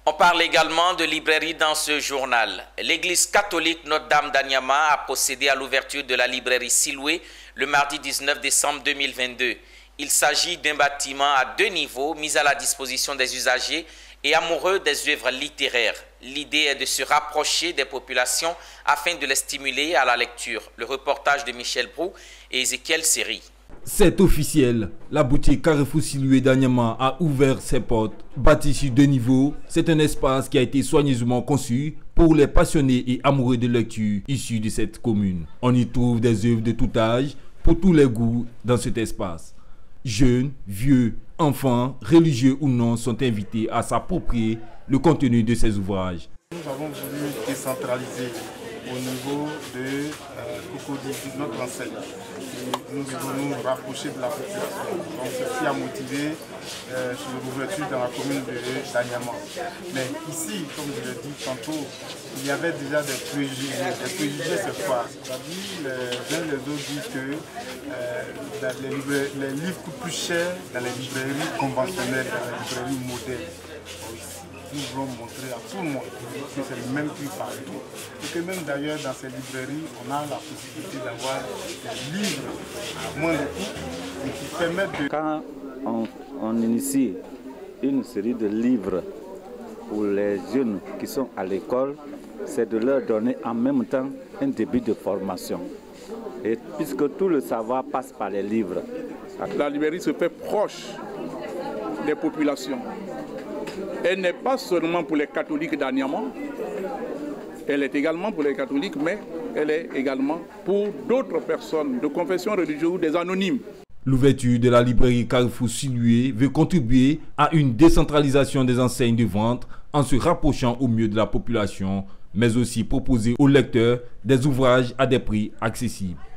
On parle également de librairie dans ce journal. L'église catholique Notre-Dame d'Anyama a procédé à l'ouverture de la librairie Siloué le mardi 19 décembre 2022. Il s'agit d'un bâtiment à 2 niveaux mis à la disposition des usagers et amoureux des œuvres littéraires. L'idée est de se rapprocher des populations afin de les stimuler à la lecture. Le reportage de Michel Brou et Ezekiel Seri. C'est officiel, la boutique Carrefour Siloué d'Anyama a ouvert ses portes. Bâti sur 2 niveaux, c'est un espace qui a été soigneusement conçu pour les passionnés et amoureux de lecture issus de cette commune. On y trouve des œuvres de tout âge, pour tous les goûts dans cet espace. Jeunes, vieux, enfants, religieux ou non sont invités à s'approprier le contenu de ces ouvrages. Nous avons voulu décentraliser au niveau de Cocody, notre enseigne. Nous voulons nous rapprocher de la population. Donc ceci a motivé l'ouverture dans la commune d'Anyama. Mais ici, comme je l'ai dit tantôt, il y avait déjà des préjugés. Des préjugés c'est quoi? C'est-à-dire les uns et les autres disent que les livres coûtent plus cher dans les librairies conventionnelles, dans les librairies modernes. Nous voulons montrer à tout le monde que c'est le même prix partout. Et que même d'ailleurs dans ces librairies, on a la possibilité d'avoir des livres à moins de coût et qui permettent de... Quand on initie une série de livres pour les jeunes qui sont à l'école, c'est de leur donner en même temps un début de formation. Et puisque tout le savoir passe par les livres. La librairie se fait proche des populations. Elle n'est pas seulement pour les catholiques d'Anyama, elle est également pour les catholiques, mais elle est également pour d'autres personnes de confession religieuse ou des anonymes. L'ouverture de la librairie Carrefour Siloué veut contribuer à une décentralisation des enseignes de vente en se rapprochant au mieux de la population, mais aussi proposer aux lecteurs des ouvrages à des prix accessibles.